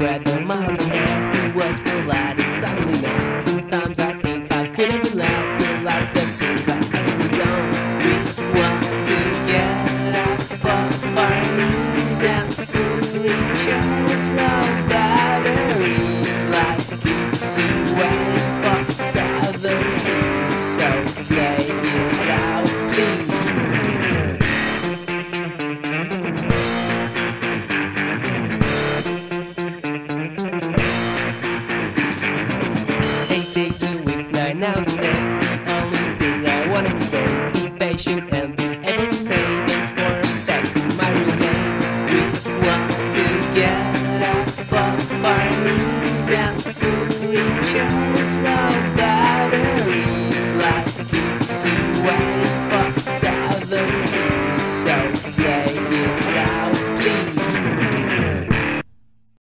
spread the miles ahead. It was polite and suddenly not. Sometimes I think I could have been led to a lot of the things I actually don't. We want to get up off our knees and slowly charge low batteries like keeps you away from 17. So play it out, please. Days a week, 9 hours a day. The only thing I want is to gain. Be patient and be able to say thanks for affecting my real name. We want to get up off our knees and slowly charge low back.